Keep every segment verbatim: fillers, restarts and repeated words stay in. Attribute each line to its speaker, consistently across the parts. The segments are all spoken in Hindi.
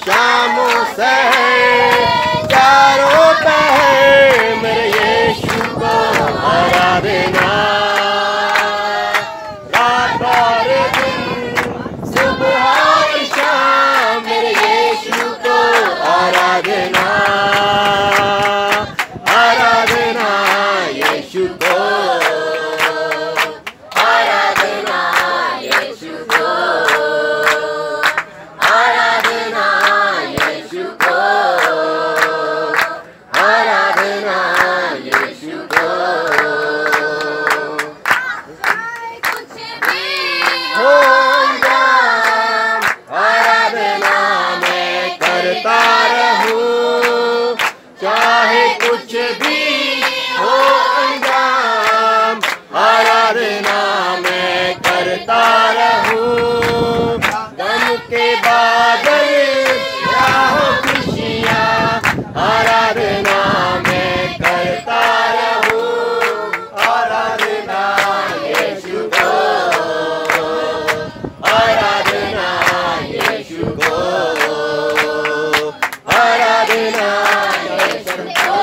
Speaker 1: शामों सहर चारों पहर मेरे यीशु को आराधना। रात और दिन सुबह और शाम मेरे यीशु को आराधना। आराधना यीशु को, आराधना यीशु को, आराधना यीशु को, आराधना यीशु को। कुछ भी हो अंजाम आराधना मैं करता रहूं, चाहे कुछ भी हो अंजाम आराधना मैं करता रहूं। गम के बादल या हो खुशियाँ आराधना मैं करता रहूं। आराधना यीशु को, आराधना यीशु को, आराधना यीशु को,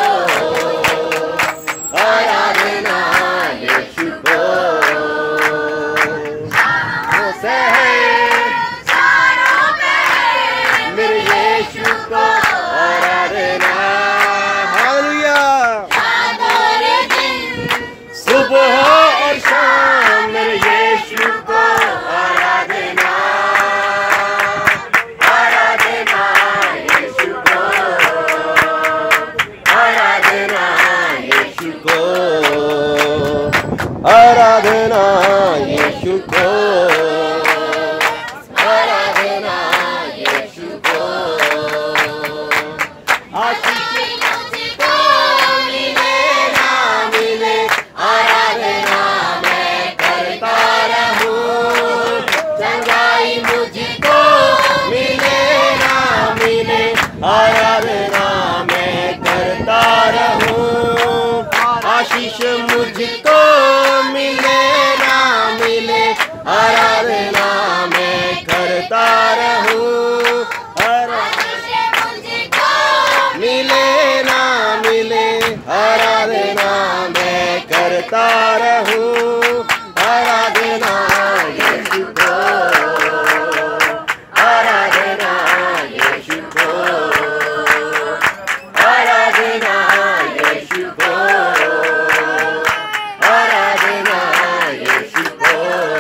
Speaker 1: आराधना यीशु को। वो सहर चारों पहर मेरे यीशु को आराधना। हालेलुया। रात और दिन सुबह और शाम मेरे यीशु को आराधना। आराधना यीशु को, आराधना यीशु को, आराधना यीशु को, आराधना यीशु को। आशीष मुझको मिले ना मिले आराधना मैं करता रहूं। चंगाई मुझको मिले ना मिले आराधना मैं करता रहूं। आशीष मुझको मिले ना मिले आराधना मैं करता रहूं। आशीष मुझको मिले ना मिले आराधना मैं करता रहूं। आराधना यीशु को, आराधना यीशु को, आराधना यीशु को, आराधना यीशु को,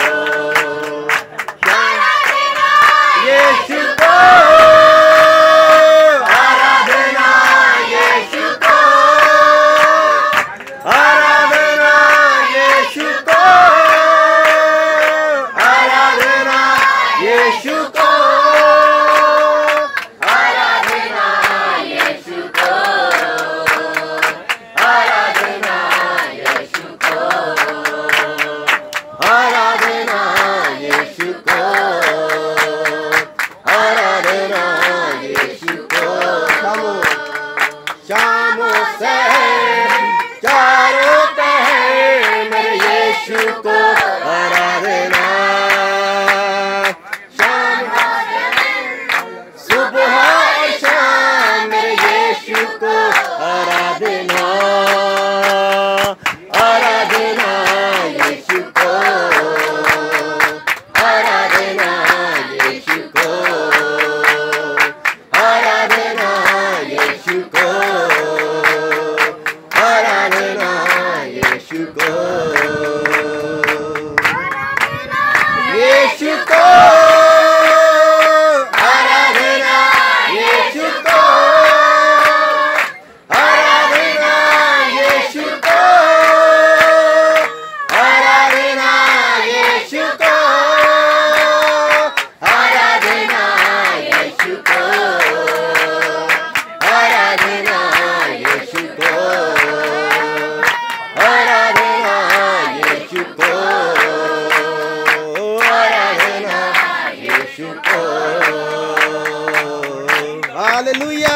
Speaker 1: आराधना यीशु को, आराधना यीशु को, आराधना यीशु को, आराधना यीशु को, आराधना यीशु को, आराधना यीशु को, आराधना यीशु को, आराधना यीशु को। शामों सहर चारों पहर मेरे यीशु को आराधना। शाम सुबह और शाम मेरे यीशु को आराधना। आराधना यीशु को, आराधना यीशु को, आराधना यीशु को, आराधना यीशु को, यीशु को, आराधना यीशु को, आराधना यीशु को, आराधना यीशु को, आराधना यीशु को, आराधना यीशु को, आराधना यीशु को, आराधना यीशु को। हालेलुया।